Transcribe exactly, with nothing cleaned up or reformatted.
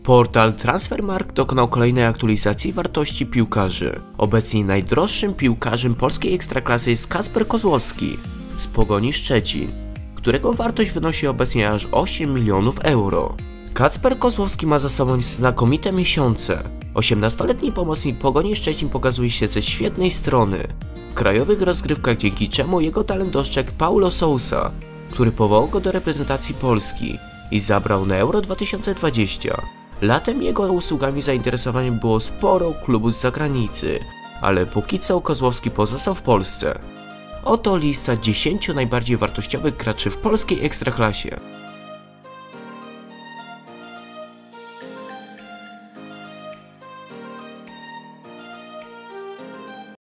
Portal Transfermarkt dokonał kolejnej aktualizacji wartości piłkarzy. Obecnie najdroższym piłkarzem polskiej ekstraklasy jest Kacper Kozłowski z Pogoni Szczecin, którego wartość wynosi obecnie aż osiem milionów euro. Kacper Kozłowski ma za sobą znakomite miesiące. osiemnastoletni pomocnik Pogoni Szczecin pokazuje się ze świetnej strony w krajowych rozgrywkach, dzięki czemu jego talent dostrzegł Paulo Sousa, który powołał go do reprezentacji Polski i zabrał na Euro dwa tysiące dwadzieścia. Latem jego usługami zainteresowaniem było sporo klubów z zagranicy, ale póki co Kozłowski pozostał w Polsce. Oto lista dziesięciu najbardziej wartościowych graczy w polskiej ekstraklasie.